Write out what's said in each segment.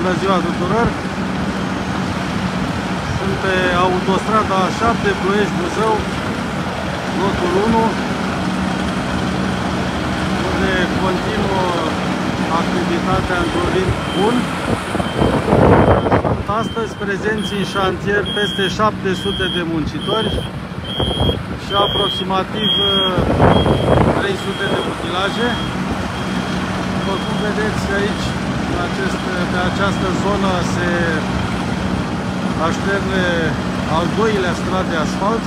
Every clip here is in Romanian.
Bună ziua tuturor! Sunt pe autostrada 7 Ploiești-Buzău, lotul 1, unde continuă activitatea într-un ritm bun. Sunt astăzi prezenți în șantier peste 700 de muncitori și aproximativ 300 de utilaje. După cum vedeți aici, pe această zonă se așterne al doilea strat de asfalt.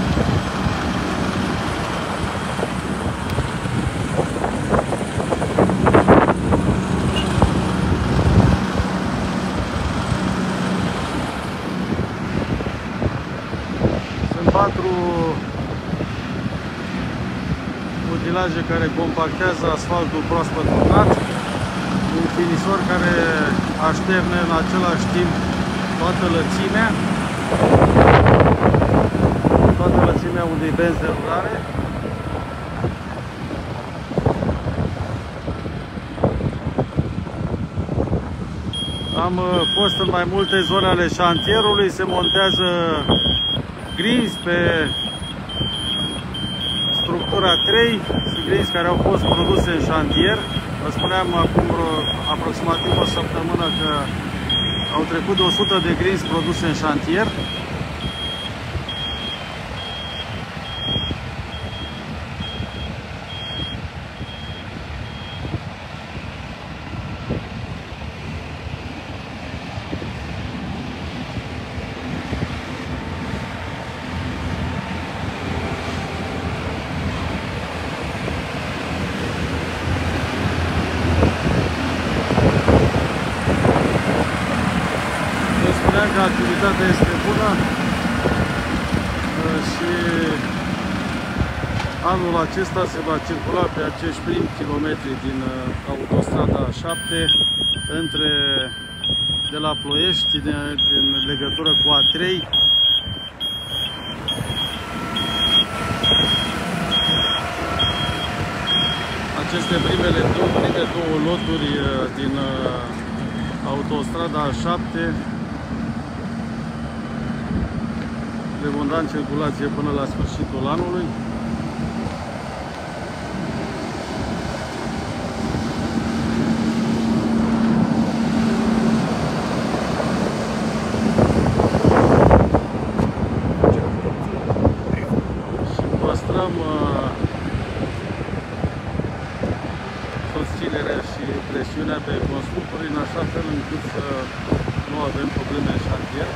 Sunt 4 utilaje care compactează asfaltul proaspăt turnat, un finisor care așterne în același timp toată lățimea unei benzi de rulare. Am fost în mai multe zone ale șantierului, se montează grinzi pe structura 3, sunt grinzi care au fost produse în șantier. Vă spuneam acum aproximativ o săptămână că au trecut de 100 de grinzi produse în șantier. Că activitatea este bună și anul acesta se va circula pe acești primi kilometri din autostrada 7 de la Ploiești, din legătură cu A3. Aceste primele două loturi din autostrada 7 le vom da în circulație până la sfârșitul anului. Și păstrăm susținerea și presiunea pe constructori în așa fel încât să nu avem probleme în șantier.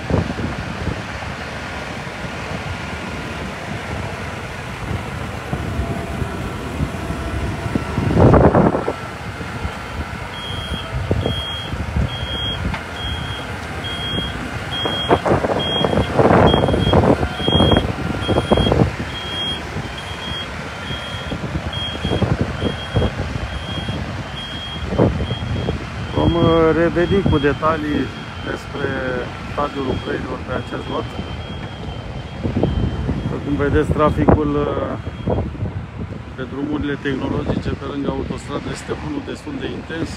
Vom reveni cu detalii despre stadiul lucrărilor pe acest lot. După cum vedeți, traficul pe drumurile tehnologice pe lângă autostradă este unul destul de intens.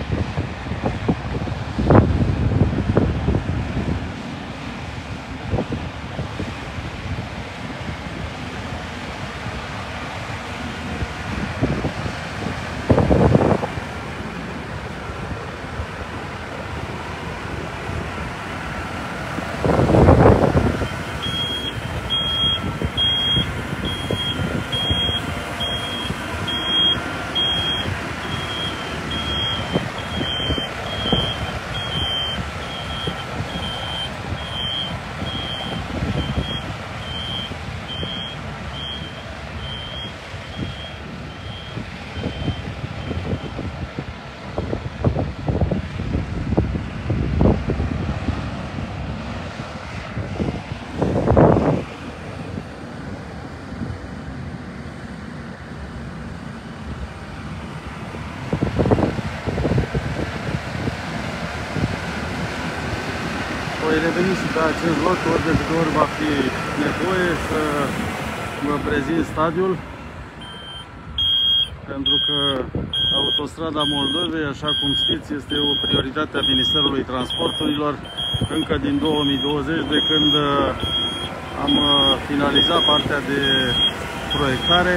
Voi reveni și pe acest lot, ori de câte ori va fi nevoie să vă prezint stadiul. pentru că autostrada Moldovei, așa cum știți, este o prioritate a Ministerului Transporturilor încă din 2020, de când am finalizat partea de proiectare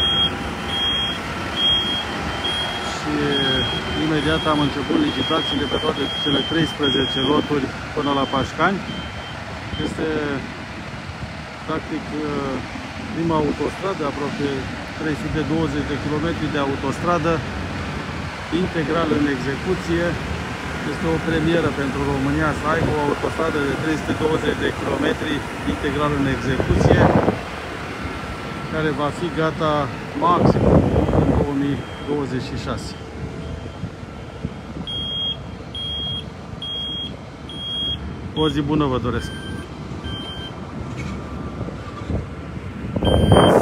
și imediat am început licitațiile pe toate cele 13 loturi până la Pașcani. Este practic prima autostradă, aproape 320 de km de autostradă integral în execuție. Este o premieră pentru România să aibă o autostradă de 320 de km integral în execuție, care va fi gata maxim în 2026. O zi bună vă doresc!